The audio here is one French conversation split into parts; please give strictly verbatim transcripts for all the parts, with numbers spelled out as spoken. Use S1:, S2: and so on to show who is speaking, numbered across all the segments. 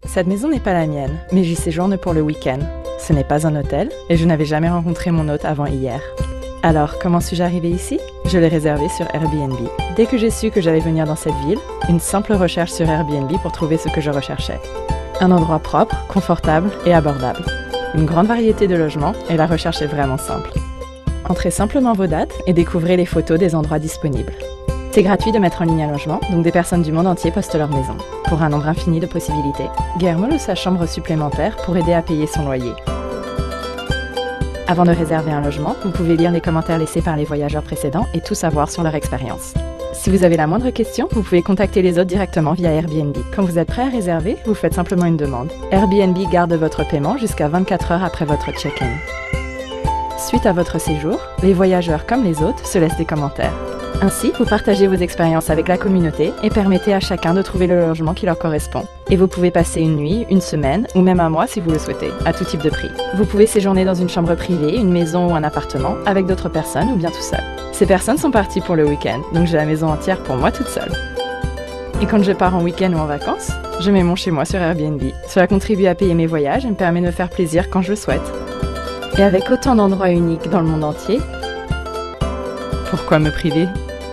S1: Cette maison n'est pas la mienne, mais j'y séjourne pour le week-end. Ce n'est pas un hôtel, et je n'avais jamais rencontré mon hôte avant hier. Alors, comment suis-je arrivée ici? Je l'ai réservé sur Airbnb. Dès que j'ai su que j'allais venir dans cette ville, une simple recherche sur Airbnb pour trouver ce que je recherchais. Un endroit propre, confortable et abordable. Une grande variété de logements, et la recherche est vraiment simple. Entrez simplement vos dates et découvrez les photos des endroits disponibles. C'est gratuit de mettre en ligne un logement, donc des personnes du monde entier postent leur maison, pour un nombre infini de possibilités. Guillermo loue sa chambre supplémentaire pour aider à payer son loyer. Avant de réserver un logement, vous pouvez lire les commentaires laissés par les voyageurs précédents et tout savoir sur leur expérience. Si vous avez la moindre question, vous pouvez contacter les autres directement via Airbnb. Quand vous êtes prêt à réserver, vous faites simplement une demande. Airbnb garde votre paiement jusqu'à vingt-quatre heures après votre check-in. Suite à votre séjour, les voyageurs comme les hôtes se laissent des commentaires. Ainsi, vous partagez vos expériences avec la communauté et permettez à chacun de trouver le logement qui leur correspond. Et vous pouvez passer une nuit, une semaine ou même un mois si vous le souhaitez, à tout type de prix. Vous pouvez séjourner dans une chambre privée, une maison ou un appartement, avec d'autres personnes ou bien tout seul. Ces personnes sont parties pour le week-end, donc j'ai la maison entière pour moi toute seule. Et quand je pars en week-end ou en vacances, je mets mon chez moi sur Airbnb. Cela contribue à payer mes voyages et me permet de me faire plaisir quand je le souhaite. Et avec autant d'endroits uniques dans le monde entier, pourquoi me priver?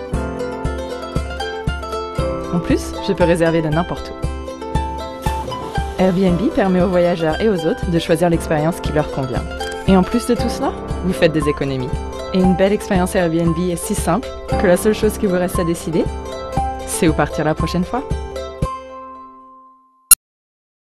S1: En plus, je peux réserver de n'importe où. Airbnb permet aux voyageurs et aux hôtes de choisir l'expérience qui leur convient. Et en plus de tout cela, vous faites des économies. Et une belle expérience Airbnb est si simple que la seule chose qui vous reste à décider, c'est où partir la prochaine fois.